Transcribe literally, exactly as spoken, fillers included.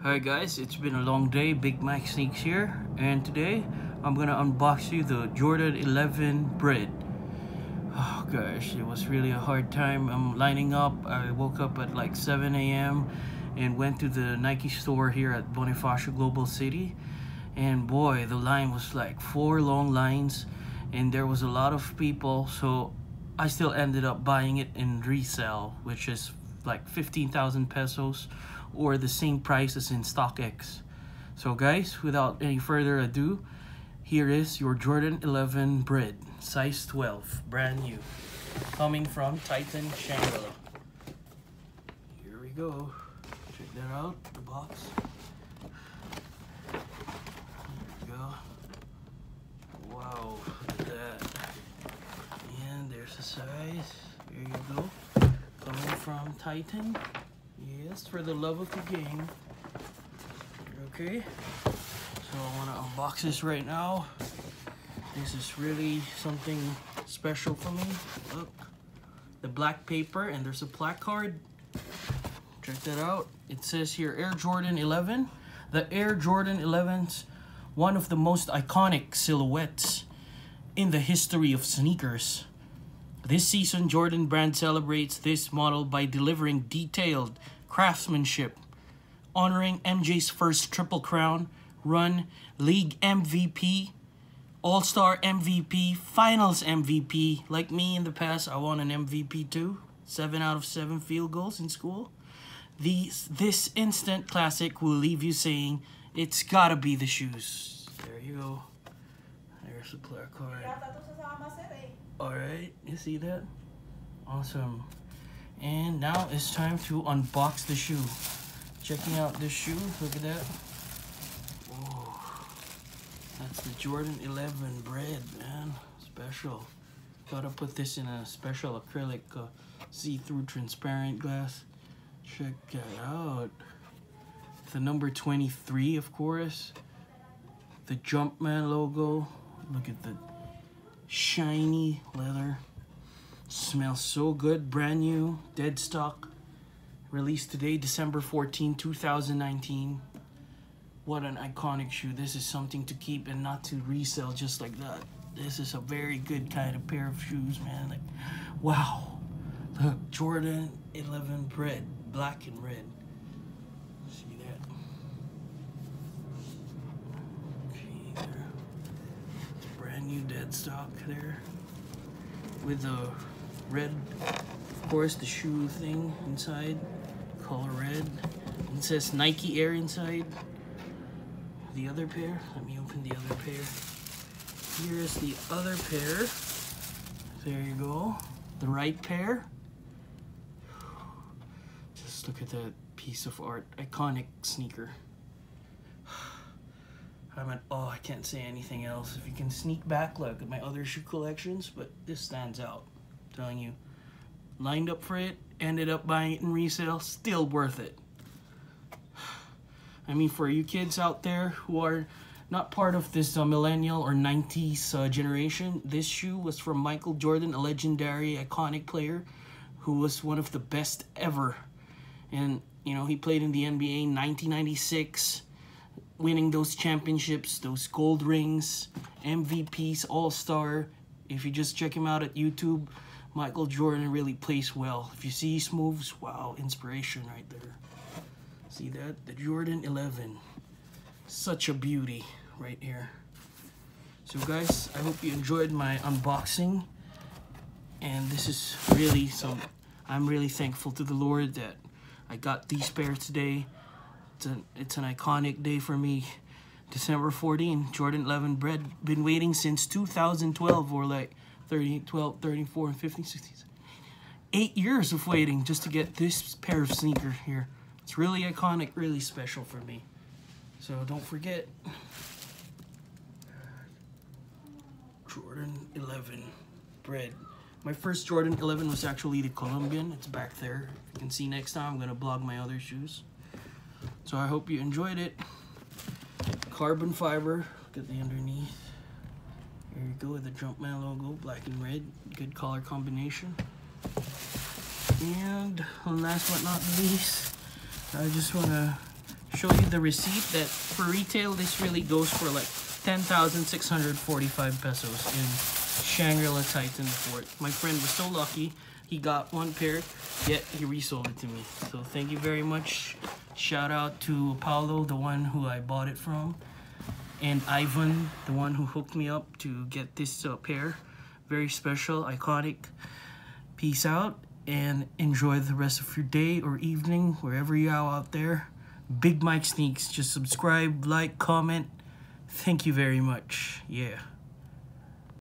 Hi guys, it's been a long day. Big Mike Sneaks here, and today I'm gonna unbox you the Jordan eleven bred. Oh gosh, it was really a hard time. I'm lining up. I woke up at like seven A M and went to the Nike store here at Bonifacio Global City, and boy, the line was like four long lines and there was a lot of people, so I still ended up buying it in resale, which is like fifteen thousand pesos, or the same price as in StockX. So guys, without any further ado, here is your Jordan eleven bred, size twelve, brand new, coming from Titan Shangri-La. Here we go. Check that out, the box. There we go. Wow, look at that. And there's the size. There you go. Coming from Titan. Yes, for the love of the game. Okay, so I want to unbox this right now. This is really something special for me. Look, the black paper, and there's a placard. Check that out. It says here Air Jordan eleven. The Air Jordan eleven's one of the most iconic silhouettes in the history of sneakers. This season, Jordan brand celebrates this model by delivering detailed craftsmanship, honoring M J's first Triple Crown run, League M V P, All-Star M V P, Finals M V P. Like me in the past, I won an M V P too. Seven out of seven field goals in school. These, this instant classic will leave you saying, it's gotta be the shoes. There you go. There's the placard. Alright, you see that? Awesome. And now it's time to unbox the shoe. Checking out this shoe, look at that. Whoa. That's the Jordan eleven bred, man. Special. Gotta put this in a special acrylic uh, see-through transparent glass. Check that out. The number twenty-three, of course. The Jumpman logo. Look at the shiny leather. Smells so good. Brand new, dead stock. Released today, December fourteenth, two thousand nineteen. What an iconic shoe. This is something to keep and not to resell just like that. This is a very good kind of pair of shoes, man. Like, wow. Look, Jordan eleven bred, black and red. See that? Okay, there. It's brand new dead stock there. With the red, of course, the shoe thing inside, color red. It says Nike Air inside. The other pair, let me open the other pair. Here is the other pair. There you go, the right pair. Just look at that piece of art, iconic sneaker. I'm at, oh, I can't say anything else. If you can sneak back, look at my other shoe collections, but this stands out. I'm telling you. Lined up for it, ended up buying it in resale, still worth it. I mean, for you kids out there who are not part of this uh, millennial or nineties uh, generation, this shoe was from Michael Jordan, a legendary, iconic player who was one of the best ever. And, you know, he played in the N B A in nineteen ninety-six. Winning those championships, those gold rings, M V Ps, All-Star. If you just check him out at YouTube, Michael Jordan really plays well. If you see his moves, wow, inspiration right there. See that? The Jordan eleven. Such a beauty right here. So guys, I hope you enjoyed my unboxing. And this is really some, I'm really thankful to the Lord that I got these pairs today. It's an, it's an iconic day for me. December fourteenth, Jordan eleven bred. Been waiting since two thousand twelve, or like thirty, twelve, thirty-four, and fifteen, sixteen. Eight years of waiting just to get this pair of sneakers here. It's really iconic, really special for me. So don't forget. Jordan eleven bred. My first Jordan eleven was actually the Colombian. It's back there. You can see next time I'm gonna blog my other shoes. So I hope you enjoyed it. Carbon fiber, look at the underneath. Here you go with the Jumpman logo, black and red. Good color combination. And last but not least, I just want to show you the receipt that for retail, this really goes for like ten thousand six hundred forty-five pesos in Shangri-La Titan Fort. My friend was so lucky. He got one pair, yet he resold it to me. So thank you very much. Shout out to Paulo, the one who I bought it from, and Ivan, the one who hooked me up to get this uh, pair. Very special, iconic. Peace out, and enjoy the rest of your day or evening, wherever you are out there. Big Mike Sneaks. Just subscribe, like, comment. Thank you very much. Yeah.